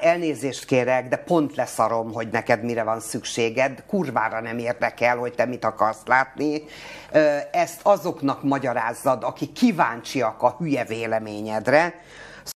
elnézést kérek, de pont leszarom, hogy neked mire van szükséged, kurvára nem érdekel, hogy te mit akarsz látni. Ezt azoknak magyarázzad, akik kíváncsiak a hülye véleményedre.